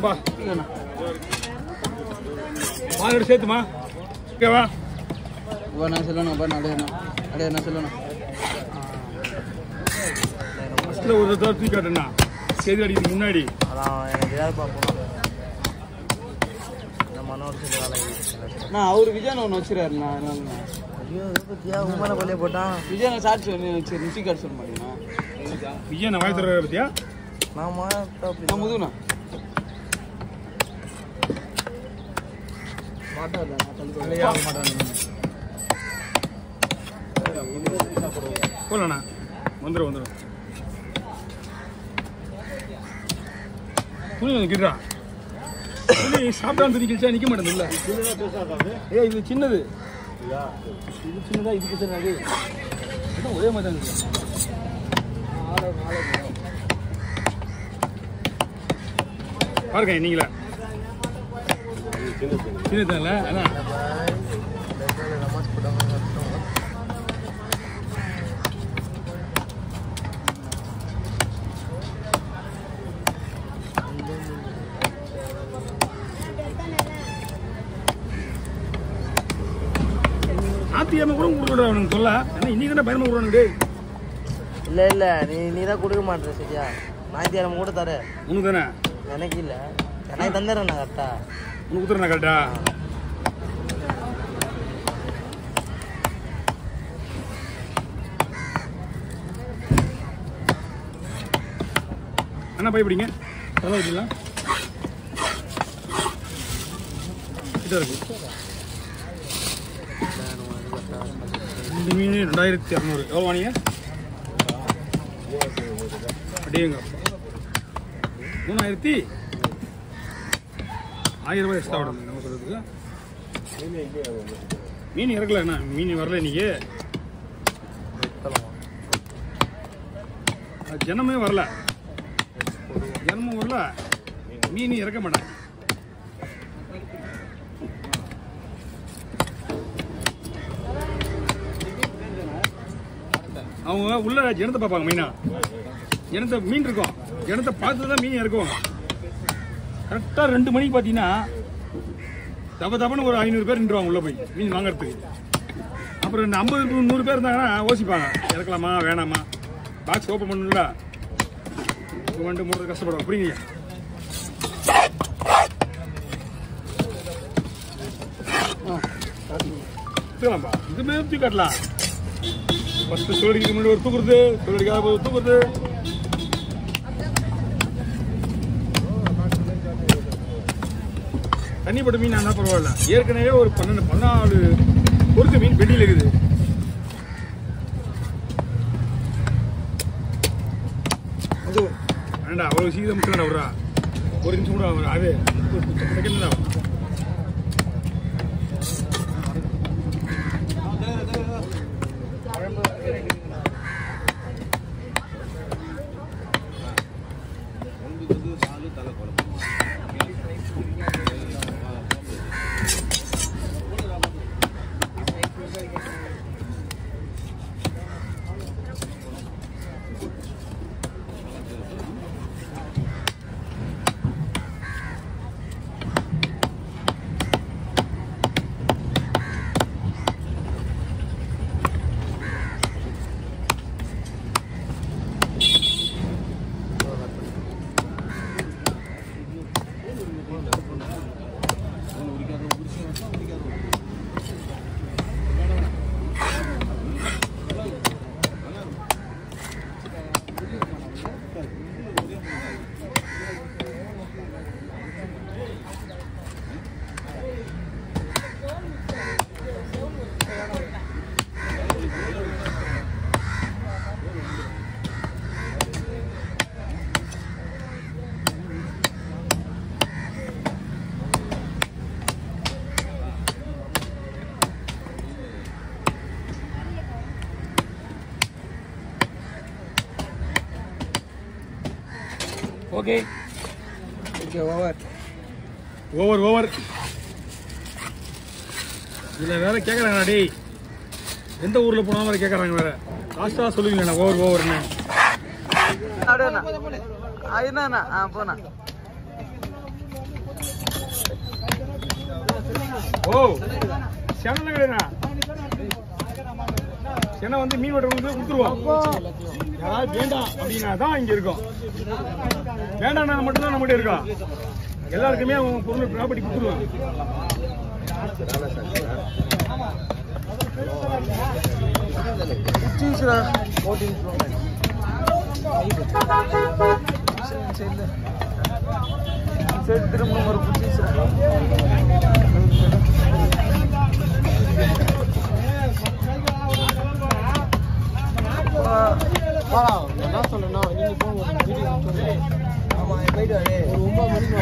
வா வாங்க சேர்த்துமா ஓகேவா நான் சொல்லணும் அப்படியே நான் சொல்லணும் ஃபஸ்ட்டில் ஒரு தடவை தூக்கி காட்டுண்ணா செய்தி அடிக்கிறதுக்கு முன்னாடி அதான் எனக்கு யார் பார்ப்போம் இந்த மனோர் சொல்லி வேலை நான் அவர் விஜயன் ஒன்று வச்சுருக்காருண்ணா ஐயோ பத்தியா உண்மையில கொல்லையே போட்டான் விஜயனை சாட்சி ஒன்று நிச்சயம் கார்டு சொல்ல மாட்டேங்கண்ணா விஜய் நான் வாய் தர பத்தியா நான் நான் முதுகுண்ணா போலண்ணா வந்துடும் துணி வந்து கிட்டா துணி சாப்பிடாம துணி கிழிச்சா நிற்க மாட்டேங்குது இல்லை இது சின்னது இது சின்னதா இதுக்கு சின்னது ஒரே மாதிரி தான் இருக்கு பாருங்க நீங்களா சின்னதான்ல அதான் ஆத்தியாம கூட கொடுக்க அவனுக்கு சொல்ல ஏன்னா இன்னைக்கு தான் பயணமா கொடுறானுங்க இல்லை நீ தான் கொடுக்க மாட்டேற சரியா ஞாயிற்றுக்கிழமை கூட தர உனக்கு தானே எனக்கு இல்லை எனக்கு தந்துடுறேண்ணா கரெக்டா உனக்கு கொடுத்துறேண்ணா கரெக்டா என்ன பயப்படிங்க தலை வச்சுக்கலாம் கிட்ட இருக்கு இந்த மீன் 2200 எவ்வளோ வாங்க அப்படியேங்க 3000 1000 ரூபாய் எக்ஸ்ட்ரா விடணும் நம்ம சொல்றதுக்கு மீன் இறக்கல என்ன மீன் வரல இன்னைக்கு ஜனமே வரல ஜனமும் வரல மீன் இறக்க மாட்டாங்க அவங்க உள்ள ஜனத்தை பார்ப்பாங்க மெயினா ஜனத்தை மீன் இருக்கும் ஜனத்தை பார்த்து தான் மீன் இறக்குவாங்க கரெக்டாக 2 மணிக்கு பார்த்தீங்கன்னா தப்பன்னு ஒரு 500 பேர் நின்றுவாங்க உள்ள போய் மீன் வாங்குறதுக்கு அப்புறம் 50-100 பேர் இருந்தாங்கன்னா யோசிப்பாங்க இறக்கலாமா வேணாமா பாக்ஸ் ஓப்பன் பண்ணணும்ல வந்துட்டு மூணு கஷ்டப்படுவோம் புரியுங்க எடுத்துக்கலாம்ப்பா இதுமே தூக்கி காட்டலாம் ஃபஸ்ட்டு சோடிக்கு முன்னாடி ஒரு தூக்குறது சோடிக்காத போது தூக்குறது தண்ணிப்பட்ட மீன் ஆனால் பரவாயில்ல ஏற்கனவே ஒரு 14 பொறுத்த மீன் பெட்டியில் இருக்குது அது வேண்டா அவ்வளோ சீக்கிரம் முடிச்சுடா விட்றா ஒரு நிமிஷம் கூட அவர் அது செகண்ட் தான் okay okay over over over இதில் வேற கேட்குறாங்க டேய் எந்த ஊரில் போனாலும் வேறு கேட்குறாங்க வேற லாஸ்ட்டாக சொல்லுவீங்களா ஓவர் ஓவர்னு அப்படியே என்னண்ணா போண்ணா ஓ சென்னை கிடையாது. சென்னை வந்து மீன் வெட்டுறவங்களுக்கு கொடுத்துருவோம். யாராவது வேண்டாம் அப்படின்னா தான் இங்க இருக்கும். வேண்டாம்னா மட்டும்தான் நம்மகிட்ட இருக்கோம். எல்லாருக்குமே அவங்க பொருள் ப்ராப்பர்ட்டி கொடுத்துருவோம். திரும்ப ஒரு என்ன சொல்லணும்னா நீங்க போங்க ஆமா போயிட்டு வரே ஒரு 9 மணிக்கு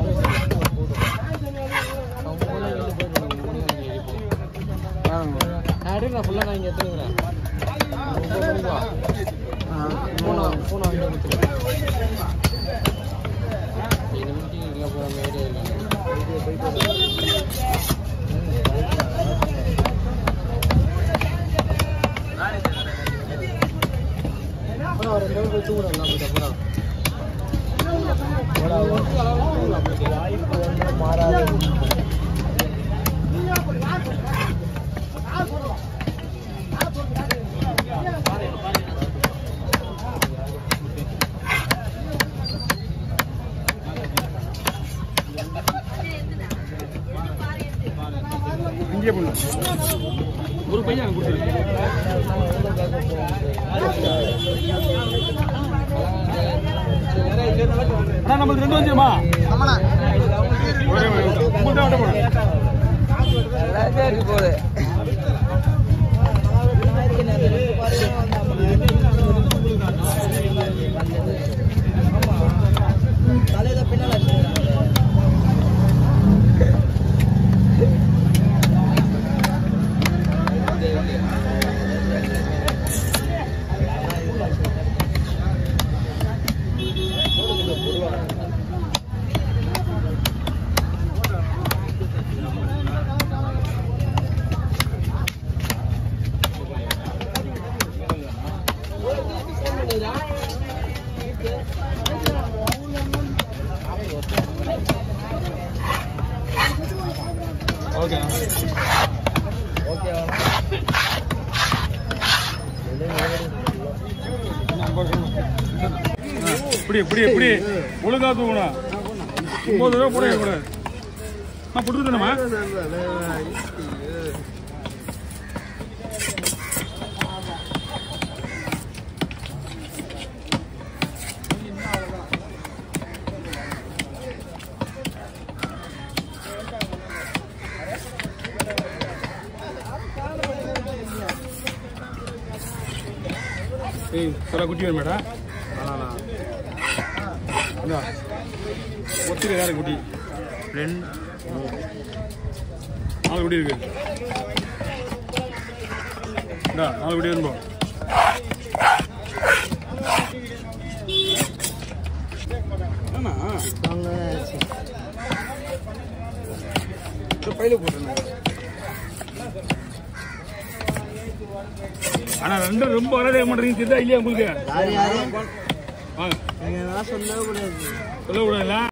நான் ஃபுல்லா நான் இங்க எடுத்துக்கிறேன் 9 மணிக்கு வா போனா வாங்கிட்டு வந்துறேன் இது மீட்டிங் இல்ல போற மாதிரி இல்ல போயிட்டு ஒரு 2 பேர் தூங்குறாங்க அப்புறம் மாறாது இங்கே போன ஒரு பையன் கொடுத்துருக்கு. அண்ணா நம்மளுக்கு 2 வந்துருமா? ஒரே உங்களுக்கு தான் போடு. போகுது தலையில பின்னால ஓகே ஓகே இப்படி இப்படி இப்படி ஒழுங்கா தூக்கணும். 9 ரூபா போட கூடாது. நான் கொடுத்துட்டேனம்மா. சொல்ல குட்டி வேணும் மேடம். ஒத்திரி வேற குட்டி 4 குட்டி இருக்கு. 4 குட்டி வேணும். பையில போட்டு ஆனா 2 ரொம்ப வரவே மாட்டேங்க. தெரியுதா இல்லையா உங்களுக்கு? யாரு வாங்க சொல்லவே கூடாது சொல்லக்கூடாதுல்ல.